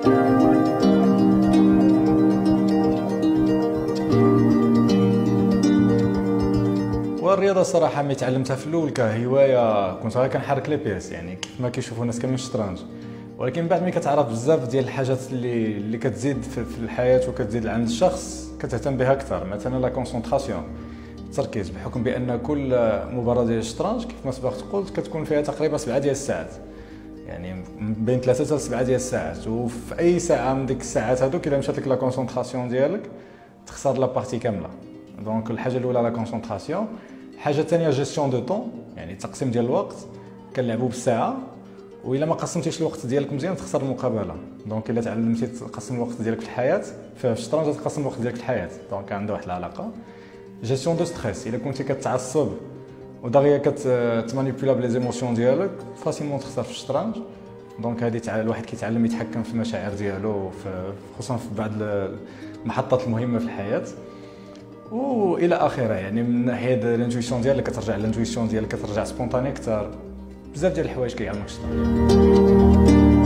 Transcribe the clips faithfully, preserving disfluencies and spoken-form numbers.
والرياضه صراحه ملي تعلمتها في الاول كهوايه كنت غير كنحرك لي بيس، يعني كيف ما كيشوفوا الناس كاملين الشطرنج. ولكن بعد ملي كتعرف بزاف ديال الحاجات اللي اللي كتزيد في الحياه وكتزيد عند الشخص كتهتم بها اكثر. مثلا لا كونسونطراسيون، التركيز، بحكم بان كل مباراه ديال الشطرنج كيف ما سبقت قلت كتكون فيها تقريبا سبعه ديال الساعات، يعني بين ثلاثه حتى سبعه ديال الساعات. وفي اي ساعه من ديك الساعات هذوك الا مشات لك لا كونسونطراسيون ديالك تخسر لا بارتي كامله. دونك الحاجه الاولى لا كونسونطراسيون. الحاجه الثانيه جيستيون دو طون، يعني التقسيم ديال الوقت. كنلعبوا بالساعه، والا ما قسمتيش الوقت ديالك مزيان تخسر المقابله. دونك الا تعلمتي تقسم الوقت ديالك في الحياه في الشطرنج تقسم الوقت ديالك في الحياه، دونك عنده واحد العلاقه. جيستيون دو ستريس، الا كنتي كتعصب ودغيا كتمانيبيولا بلي زيموسيون ديالك فاسيلمون تخسر في الشطرنج. دونك هذه الواحد كيتعلم يتحكم في المشاعر ديالو، خصوصا في بعض المحطات المهمه في الحياه والى اخره. يعني من ناحيه الانتويسيون ديالك كترجع الانتويسيون ديالك كترجع سبونطاني اكثر. بزاف ديال الحوايج كيعلموك الشطرنج.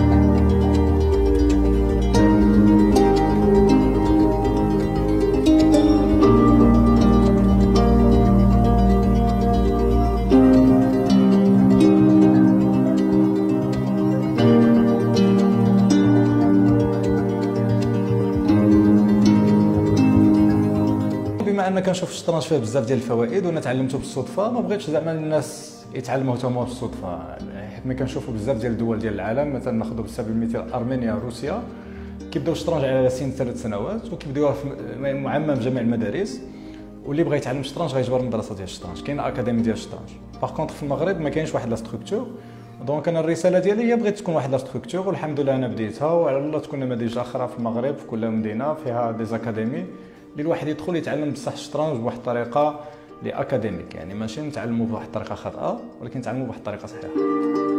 بما ان كنشوف الشطرنج فيه بزاف ديال الفوائد وانا تعلمته بالصدفه، ما بغيتش زعما الناس يتعلموا حتى هما بالصدفه، حيت ملي كنشوفوا بزاف ديال الدول ديال العالم، مثلا ناخذوا بسبب المثال ارمينيا، روسيا، كيبداو الشطرنج على سن ثلاث سنوات وكيبداوها معمم في جميع المدارس. واللي بغى يتعلم الشطرنج غيجبر المدرسه ديال الشطرنج، كاينه اكاديمي ديال الشطرنج. باغ كونطخ في المغرب ما كاينش واحد لا ستركتور. دونك انا الرساله ديالي هي بغيت تكون واحد لا ستركتور، والحمد لله انا بديتها، وعلى الله تكون نماذج اخرى في المغرب في كل مدينه فيها دي زاكاديمي اللي الواحد يدخل يتعلم بصح الشطرنج بواحد الطريقه اللي اكاديميك، يعني ماشي نتعلموا بواحد الطريقه خاطئه ولكن نتعلموا بواحد الطريقه صحيحه.